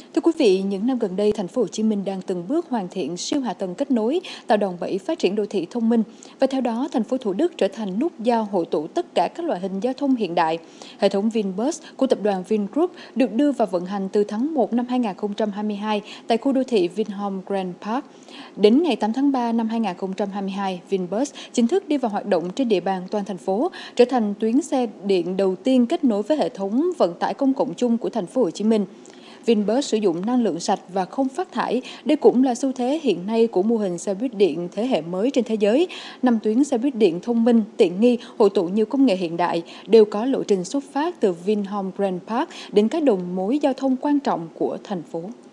Thưa quý vị, những năm gần đây, thành phố Hồ Chí Minh đang từng bước hoàn thiện siêu hạ tầng kết nối, tạo đòn bẩy phát triển đô thị thông minh và theo đó, thành phố Thủ Đức trở thành nút giao hội tụ tất cả các loại hình giao thông hiện đại. Hệ thống Vinbus của tập đoàn Vingroup được đưa vào vận hành từ tháng 1 năm 2022 tại khu đô thị Vinhome Grand Park. Đến ngày 8 tháng 3 năm 2022, Vinbus chính thức đi vào hoạt động trên địa bàn toàn thành phố, trở thành tuyến xe điện đầu tiên kết nối với hệ thống vận tải công cộng chung của thành phố Hồ Chí Minh. Vinbus sử dụng năng lượng sạch và không phát thải. Đây cũng là xu thế hiện nay của mô hình xe buýt điện thế hệ mới trên thế giới. 5 tuyến xe buýt điện thông minh, tiện nghi, hội tụ nhiều công nghệ hiện đại, đều có lộ trình xuất phát từ Vinhome Grand Park đến các đầu mối giao thông quan trọng của thành phố.